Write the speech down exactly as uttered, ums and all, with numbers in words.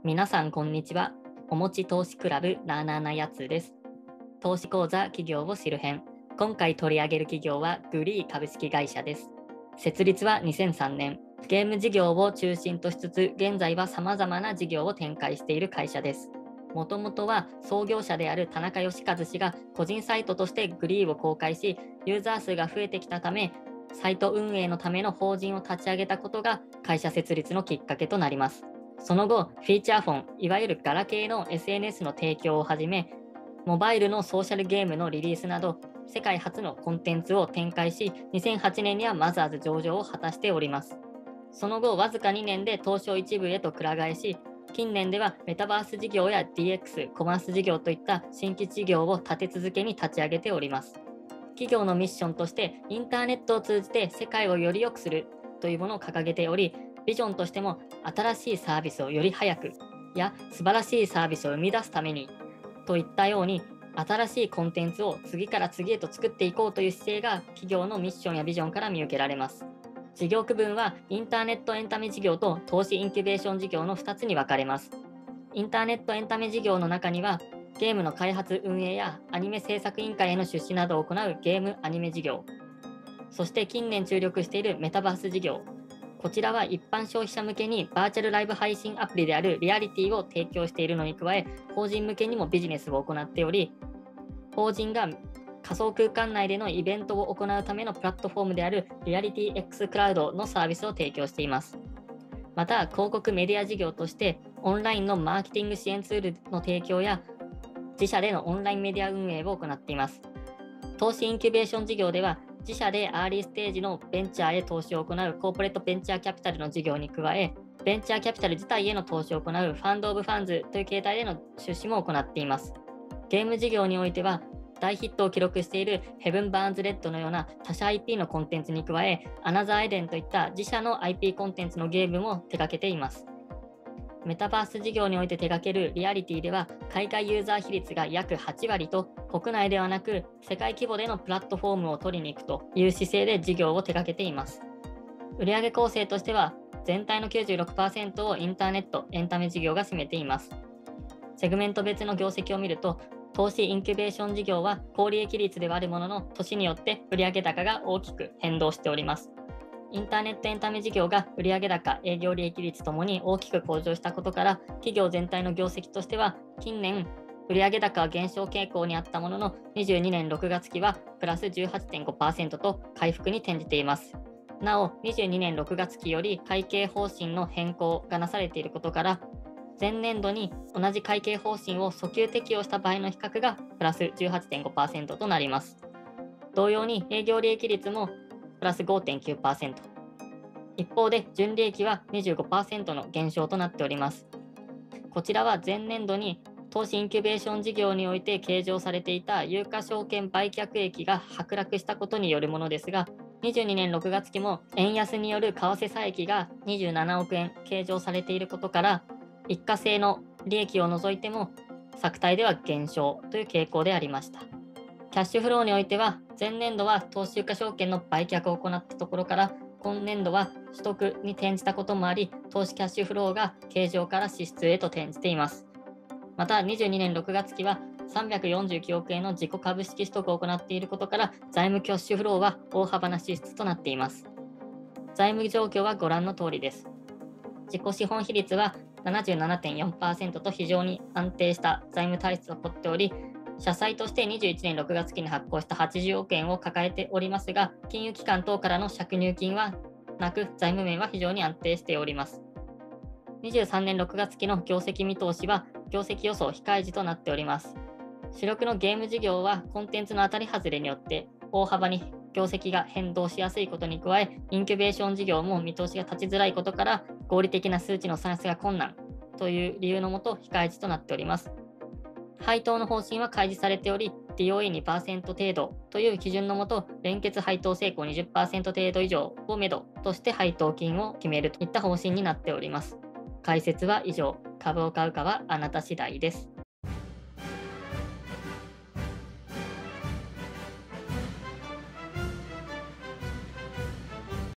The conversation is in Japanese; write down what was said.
皆さんこんにちは。おもち投資クラブなーなーなやつです。投資講座企業を知る編。今回取り上げる企業はグリー株式会社です。設立はにせんさんねん。ゲーム事業を中心としつつ、現在は様々な事業を展開している会社です。もともとは創業者である田中義和氏が個人サイトとしてグリーを公開し、ユーザー数が増えてきたため、サイト運営のための法人を立ち上げたことが会社設立のきっかけとなります。その後、フィーチャーフォン、いわゆるガラケーの エスエヌエス の提供をはじめ、モバイルのソーシャルゲームのリリースなど、世界初のコンテンツを展開し、にせんはちねんにはマザーズ上場を果たしております。その後、わずかにねんで東証一部へとくら替えし、近年ではメタバース事業や ディーエックス、コマース事業といった新規事業を立て続けに立ち上げております。企業のミッションとして、インターネットを通じて世界をより良くするというものを掲げており、ビジョンとしても新しいサービスをより早くや素晴らしいサービスを生み出すためにといったように、新しいコンテンツを次から次へと作っていこうという姿勢が企業のミッションやビジョンから見受けられます。事業区分はインターネットエンタメ事業と投資インキュベーション事業のふたつに分かれます。インターネットエンタメ事業の中には、ゲームの開発運営やアニメ制作委員会への出資などを行うゲームアニメ事業、そして近年注力しているメタバース事業、こちらは一般消費者向けにバーチャルライブ配信アプリであるリアリティを提供しているのに加え、法人向けにもビジネスを行っており、法人が仮想空間内でのイベントを行うためのプラットフォームであるリアリティ X クラウドのサービスを提供しています。また、広告メディア事業としてオンラインのマーケティング支援ツールの提供や自社でのオンラインメディア運営を行っています。投資インキュベーション事業では、自社でアーリーステージのベンチャーへ投資を行うコーポレートベンチャーキャピタルの事業に加え、ベンチャーキャピタル自体への投資を行うファンドオブファンズという形態での出資も行っています。ゲーム事業においては、大ヒットを記録しているヘブン・バーンズ・レッドのような他社 アイピー のコンテンツに加え、アナザー・エデンといった自社の アイピー コンテンツのゲームも手掛けています。メタバース事業において手掛けるリアリティでは、海外ユーザー比率が約はちわりと、国内ではなく世界規模でのプラットフォームを取りに行くという姿勢で事業を手掛けています。売上構成としては、全体の きゅうじゅうろくパーセント をインターネット・エンタメ事業が占めています。セグメント別の業績を見ると、投資インキュベーション事業は高利益率ではあるものの、年によって売上高が大きく変動しております。インターネットエンタメ事業が売上高、営業利益率ともに大きく向上したことから、企業全体の業績としては、近年、売上高は減少傾向にあったものの、にじゅうにねんろくがつきはプラス じゅうはちてんごパーセント と回復に転じています。なお、にじゅうにねんろくがつきより会計方針の変更がなされていることから、前年度に同じ会計方針を遡及適用した場合の比較がプラス じゅうはちてんごパーセント となります。同様に営業利益率もプラス ごてんきゅうパーセント。一方で純利益は にじゅうごパーセント の減少となっております。こちらは前年度に投資インキュベーション事業において計上されていた有価証券売却益が剥落したことによるものですが、にじゅうにねんろくがつきも円安による為替差益がにじゅうななおくえん計上されていることから、一過性の利益を除いても昨対では減少という傾向でありました。キャッシュフローにおいては、前年度は投資有価証券の売却を行ったところから、今年度は取得に転じたこともあり、投資キャッシュフローが計上から支出へと転じています。また、にじゅうにねんろくがつきはさんびゃくよんじゅうきゅうおくえんの自己株式取得を行っていることから、財務キャッシュフローは大幅な支出となっています。財務状況はご覧の通りです。自己資本比率は ななじゅうななてんよんパーセント と非常に安定した財務体質を誇っており、社債としてにじゅういちねんろくがつきに発行したはちじゅうおくえんを抱えておりますが、金融機関等からの借入金はなく、財務面は非常に安定しております。にじゅうさんねんろくがつきの業績見通しは、業績予想控え時となっております。主力のゲーム事業はコンテンツの当たり外れによって大幅に業績が変動しやすいことに加え、インキュベーション事業も見通しが立ちづらいことから、合理的な数値の算出が困難という理由のもと控え時となっております。配当の方針は開示されており、ディーオーイーにパーセント 程度という基準のもと、連結配当成功 にじゅっパーセント 程度以上をめどとして配当金を決めるといった方針になっております。解説は以上。株を買うかはあなた次第です。